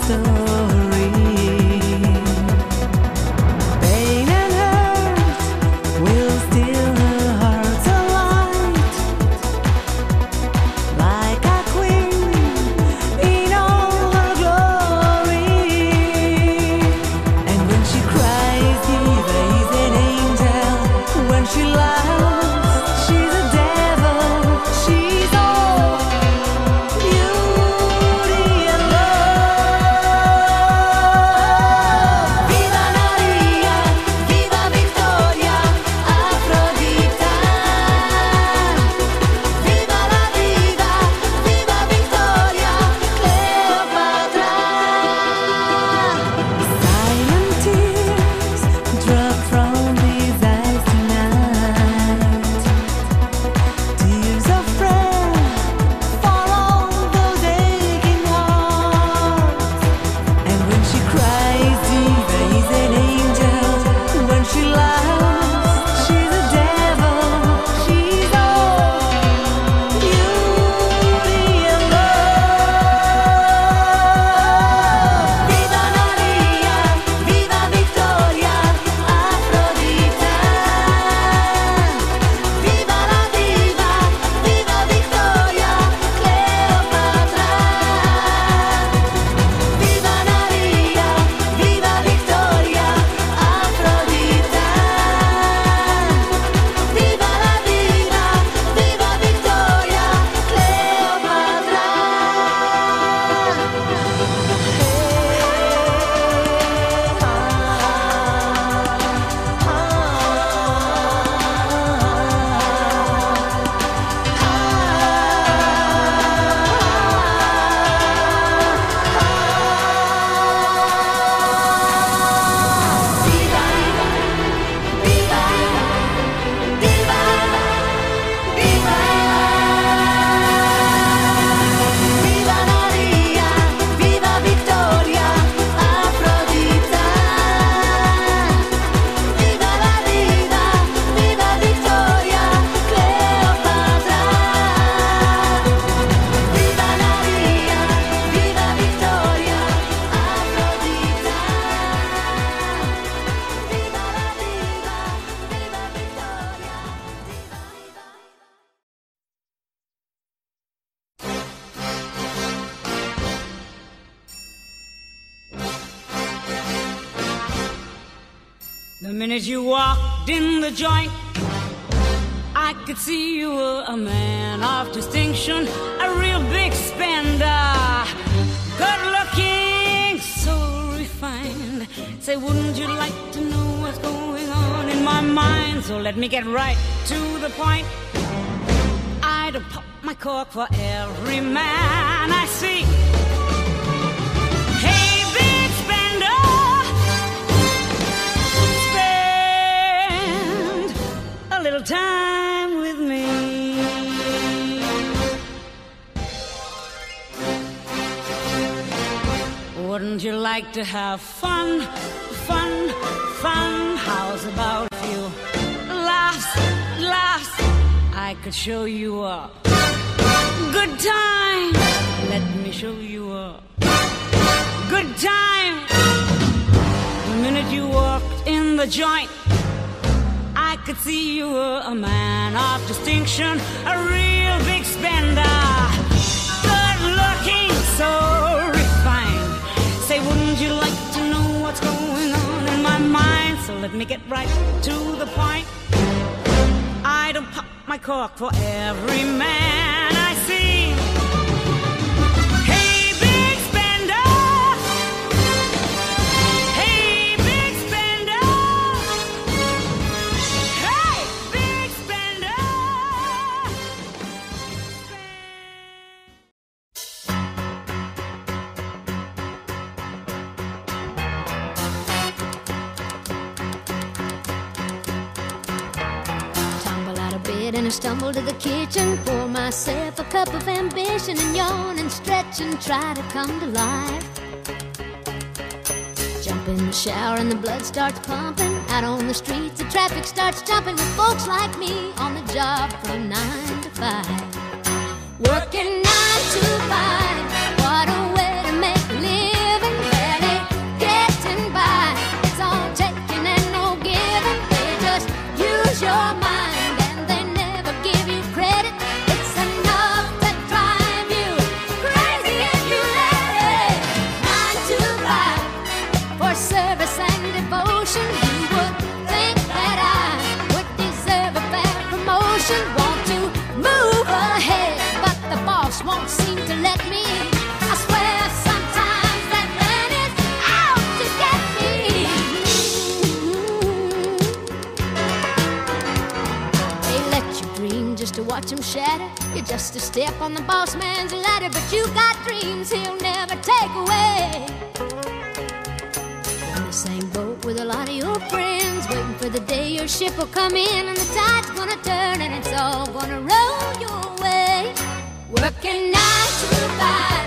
story. Pain and hurt will steal her heart alight, like a queen in all her glory. And when she cries, Diva is an angel. When she laughs, she's a devil. She's all beauty and love. Viva Maria, viva Victoria, Afrodita. Viva la diva, viva Victoria, Cleopatra. Silent tears drop from these eyes tonight. Tears of prayer for all those aching hearts. And when she cries, Diva is an angel. When she laughs, she's a devil. She's all beauty and love. Viva Maria, viva Victoria, Afrodita. Viva la diva, viva Victoria, Cleopatra. Viva Maria, viva Victoria, Afrodita. Viva la diva, viva Victoria, Cleopatra. Viva Maria, viva Victoria, Afrodita. Viva la diva, viva Victoria, Cleopatra. Viva Maria, viva Victoria, Afrodita. Viva la diva, viva Victoria. The minute you walked in the joint, I could see you were a man of distinction, a real big spender, good looking, so refined. Say, wouldn't you like to know what's going on in my mind? So let me get right to the point. I'd pop my cork for every man I see. Hey, big spender, spend a little time with me. Wouldn't you like to have fun, fun, fun? How's about a few laughs, laughs? I could show you a good time. Let me show you a good time. The minute you walked in the joint, I could see you were a man of distinction, a real big spender, good looking, so refined. Say, wouldn't you like to know what's going on in my mind? So let me get right to the point. I don't pop my cork for every man I see. Hey, big spender. Hey, big spender. Hey, big spender. And I stumble to the kitchen, pour myself a cup of ambition, and yawn and stretch and try to come to life. Jump in the shower and the blood starts pumping. Out on the streets the traffic starts jumping, with folks like me on the job from 9 to 5. Working 9 to 5, what a way to make a living. watch him shatter. You're just a step on the boss man's ladder, but you got dreams he'll never take away. You're in the same boat with a lot of your friends, waiting for the day your ship will come in and the tide's gonna turn and it's all gonna roll your way. Working 9 to 5.